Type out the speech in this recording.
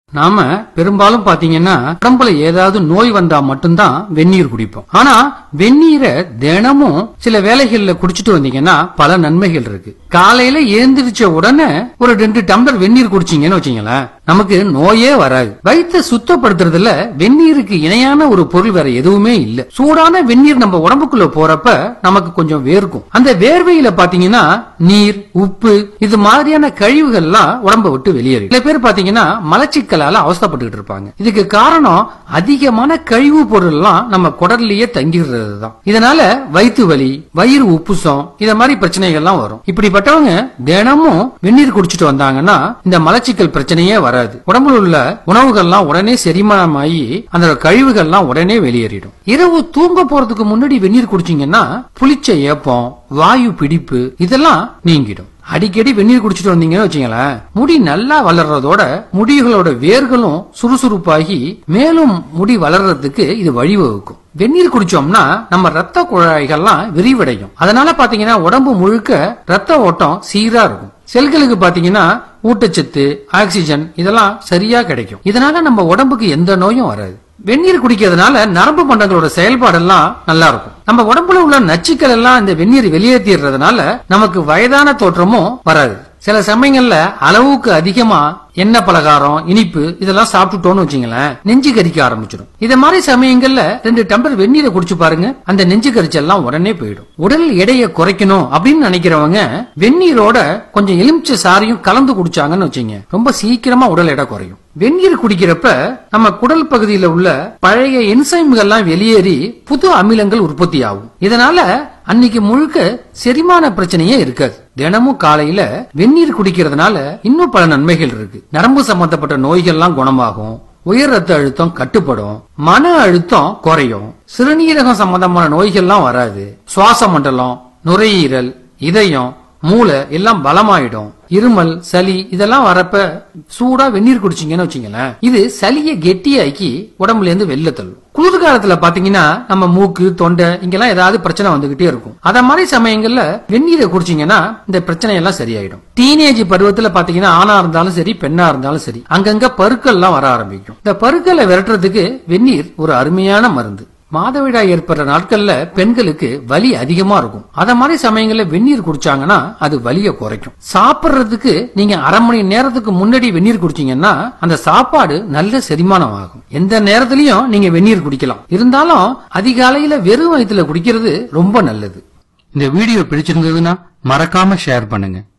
நாம பெரும்பாலும் பாத்தீங்கன்னா உடம்புல ஏதாவது நோய் வந்தா மட்டும்தான் வெந்நீர் குடிப்போம். ஆனா வெந்நீரை தினமும் சில வேளைகள்ல குடிச்சிட்டு வந்தீங்கன்னா பல நன்மைகள் இருக்கு. காலையில எழுந்திரிச்ச உடனே ஒரு 2 டம்ளர் வெந்நீர் குடிச்சீங்கன்னு வச்சீங்களேன், நமக்கு நோயே வராது. வயிற்றை சுத்தப்படுத்துறதுல வெந்நீருக்கு இணையான ஒரு பொருள் வேற எதுவுமே இல்ல. சூடான வெந்நீர் நம்ம உடம்புக்குள்ள போறப்ப நமக்கு கொஞ்சம் வேர்க்கும். அந்த வேர்வையில பாத்தீங்கன்னா நீர், உப்பு இது மாதிரியான கழிவுகள்லாம் உடம்ப விட்டு வெளியேறும். சில பேர் பாத்தீங்கன்னா மலச்சிக்கலால அவஸ்தைப்பட்டு இருப்பாங்க. இதுக்கு காரணம் அதிகமான கழிவு பொருள் எல்லாம் நம்ம குடல்லையே தங்கிடுறது தான். இதனால வயிற்று வலி, வயிறு உப்புசம் இத மாதிரி பிரச்சனைகள்லாம் வரும். இப்படிப்பட்டவங்க தினமும் வெந்நீர் குடிச்சிட்டு வந்தாங்கன்னா இந்த மலச்சிக்கல் பிரச்சனையே வராது. உடம்புல உள்ள உணவுகள்லாம் உடனே செரிமானமாகி அந்த கழிவுகள்லாம் உடனே வெளியேறிடும். இரவு தூங்க போறதுக்கு முன்னாடி வெந்நீர் குடிச்சீங்கன்னா புளிச்ச ஏப்பம், வாயு பிடிப்பு இதெல்லாம் நீங்கிடும். அடிக்கடி வெந்நீர் குடிச்சிட்டு வந்தீங்கன்னு வச்சீங்களேன், முடி நல்லா வளர்றதோட முடிகளோட வேர்களும் சுறுசுறுப்பாகி மேலும் முடி வளர்றதுக்கு இது வழிவகுக்கும். வெந்நீர் குடிச்சோம்னா நம்ம ரத்த குழாய்கள்லாம் விரிவடையும். அதனால பாத்தீங்கன்னா உடம்பு முழுக்க ரத்த ஓட்டம் சீரா இருக்கும். செல்களுக்கு பாத்தீங்கன்னா ஊட்டச்சத்து, ஆக்சிஜன் இதெல்லாம் சரியா கிடைக்கும். இதனால நம்ம உடம்புக்கு எந்த நோயும் வராது. வெந்நீர் குடிக்கிறதுனால நரம்பு மண்டலங்களோட செயல்பாடெல்லாம் நல்லா இருக்கும். நம்ம உடம்புல உள்ள நச்சுக்கள் எல்லாம் இந்த வெந்நீர் வெளியேற்றிடுறதுனால நமக்கு வயதான தோற்றமும் வராது. சில சமயங்கள்ல அளவுக்கு அதிகமா எண்ணெய் பலகாரம், இனிப்பு இதெல்லாம் சாப்பிட்டுட்டோம்னு வச்சுங்களேன், நெஞ்சு கரிக்க ஆரம்பிச்சிடும். இத மாதிரி சமயங்கள்ல 2 டம்ளர் வெந்நீரை குடிச்சு பாருங்க, அந்த நெஞ்சு கரிச்செல்லாம் உடனே போயிடும். உடல் எடையை குறைக்கணும் அப்படின்னு நினைக்கிறவங்க வெந்நீரோட கொஞ்சம் எலுமிச்சை சாறையும் கலந்து குடிச்சாங்கன்னு வச்சுங்க, ரொம்ப சீக்கிரமா உடல் எடை குறையும். வெந்நீர் குடிக்கிறப்ப நம்ம குடல் பகுதியில உள்ள பழைய என்சைம்கள்லாம் வெளியேறி புது அமிலங்கள் உற்பத்தி ஆகும். இதனால அன்னைக்கு முழுக்க செரிமான பிரச்சனையே இருக்காது. தினமும் காலையில வெந்நீர் குடிக்கிறதுனால இன்னும் பல நன்மைகள் இருக்கு. நரம்பு சம்பந்தப்பட்ட நோய்கள்லாம் குணமாகும், உயர் ரத்த அழுத்தம் கட்டுப்படும், மன அழுத்தம் குறையும், சிறுநீரகம் சம்பந்தமான நோய்கள்லாம் வராது, சுவாச மண்டலம், நுரையீரல், இதயம், மூளை எல்லாம் பலமாயிடும். இருமல், சளி இதெல்லாம் வரப்ப சூடா வெந்நீர் குடிச்சீங்கன்னு வச்சீங்களேன், இது சளியை கெட்டியாக்கி உடம்புல இருந்து வெளில தள்ளும். குளிர் காலத்துல பாத்தீங்கன்னா நம்ம மூக்கு, தொண்டை இங்கெல்லாம் ஏதாவது பிரச்சனை வந்துகிட்டே இருக்கும். அத மாதிரி சமயங்கள்ல வெந்நீரை குடிச்சீங்கன்னா இந்த பிரச்சனை எல்லாம் சரியாயிடும். டீனேஜ் பருவத்துல பாத்தீங்கன்னா ஆணா இருந்தாலும் சரி, பெண்ணா இருந்தாலும் சரி, அங்கங்க பருக்கள் எல்லாம் வர ஆரம்பிக்கும். இந்த பருக்களை விரட்டுறதுக்கு வெந்நீர் ஒரு அருமையான மருந்து. மாதவிடாய் ஏற்படுற நாட்கள்ல பெண்களுக்கு வலி அதிகமா இருக்கும். அத மாதிரி சமயங்கள்ல வெந்நீர் குடிச்சாங்கன்னா அது வலியை குறைக்கும். சாப்பிடுறதுக்கு நீங்க அரை மணி நேரத்துக்கு முன்னாடி வெந்நீர் குடிச்சீங்கன்னா அந்த சாப்பாடு நல்ல செரிமானம் ஆகும். எந்த நேரத்திலயும் நீங்க வெந்நீர் குடிக்கலாம். இருந்தாலும் அதிகாலையில வெறும் வயிற்றுல குடிக்கிறது ரொம்ப நல்லது. இந்த வீடியோ பிடிச்சிருந்ததுன்னா மறக்காம ஷேர் பண்ணுங்க.